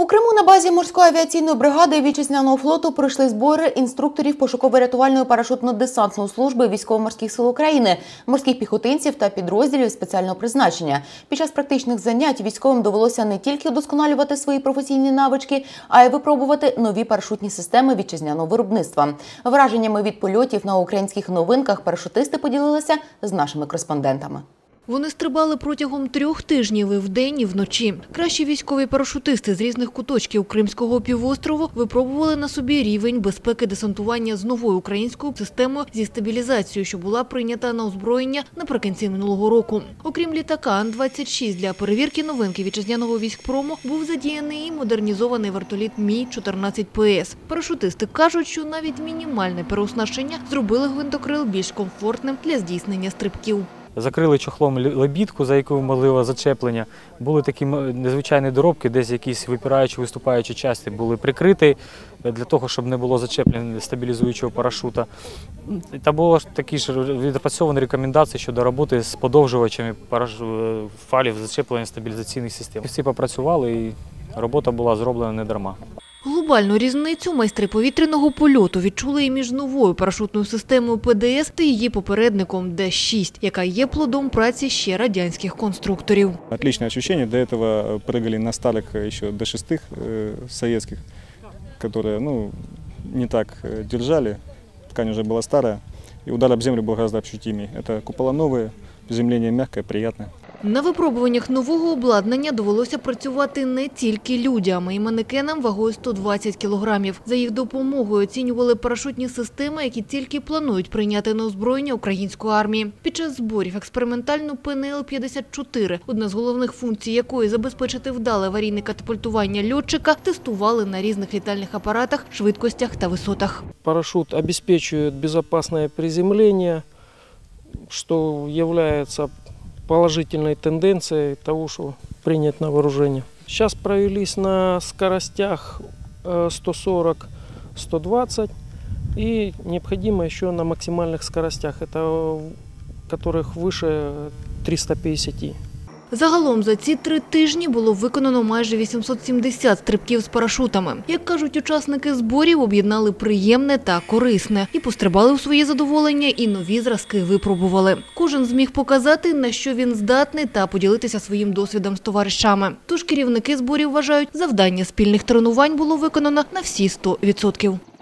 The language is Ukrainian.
У Криму на базі морської авіаційної бригади вітчизняного флоту пройшли збори інструкторів пошуково-рятувальної парашутно-десантної служби Військово-морських сил України, морських піхотинців та підрозділів спеціального призначення. Під час практичних занять військовим довелося не тільки удосконалювати свої професійні навички, а й випробувати нові парашутні системи вітчизняного виробництва. Враженнями від польотів на українських новинках парашутисти поділилися з нашими кореспондентами. Вони стрибали протягом 3 тижнів і вдень, і вночі. Кращі військові парашутисти з різних куточків Кримського півострову випробували на собі рівень безпеки десантування з новою українською системою зі стабілізацією, що була прийнята на озброєння наприкінці минулого року. Окрім літака Ан-26, для перевірки новинки вітчизняного військпрому був задіяний і модернізований вертоліт Мі-14ПС. Парашутисти кажуть, що навіть мінімальне переоснащення зробили гвинтокрил більш комфортним для здійснення стрибків. Закрили чохлом лебідку, за якою можливо зачеплення. Були такі незвичайні доробки, десь якісь випираючі, виступаючі частини були прикриті, для того, щоб не було зачеплення стабілізуючого парашута. Та було такі ж відпрацьовані рекомендації щодо роботи з подовжувачами фалів зачеплення стабілізаційних систем. Всі попрацювали і робота була зроблена не дарма. Глобальну різницю майстри повітряного польоту відчули і між новою парашутною системою ПДС та її попередником Д-6, яка є плодом праці ще радянських конструкторів. Отличное ощущение. До этого прыгали на старых еще Д-6 советских, которые не так держали, ткань уже была старая, и удар об землю был гораздо ощутимее. Это купола новые, приземление мягкое, приятное. На випробуваннях нового обладнання довелося працювати не тільки людям, а й манекенам вагою 120 кілограмів. За їх допомогою оцінювали парашутні системи, які тільки планують прийняти на озброєння української армії. Під час зборів експериментальну ПНЛ-54, одна з головних функцій якої забезпечити вдале аварійне катапультування льотчика, тестували на різних літальних апаратах, швидкостях та висотах. Парашют обеспечивает безопасное приземление, что является положительной тенденцией того, что принять на вооружение. Сейчас провелись на скоростях 140-120 и необходимо еще на максимальных скоростях, это которых выше 350. Загалом за ці 3 тижні було виконано майже 870 стрибків з парашутами. Як кажуть учасники зборів, об'єднали приємне та корисне. І пострибали у своє задоволення, і нові зразки випробували. Кожен зміг показати, на що він здатний, та поділитися своїм досвідом з товаришами. Тож керівники зборів вважають, завдання спільних тренувань було виконано на всі 100%.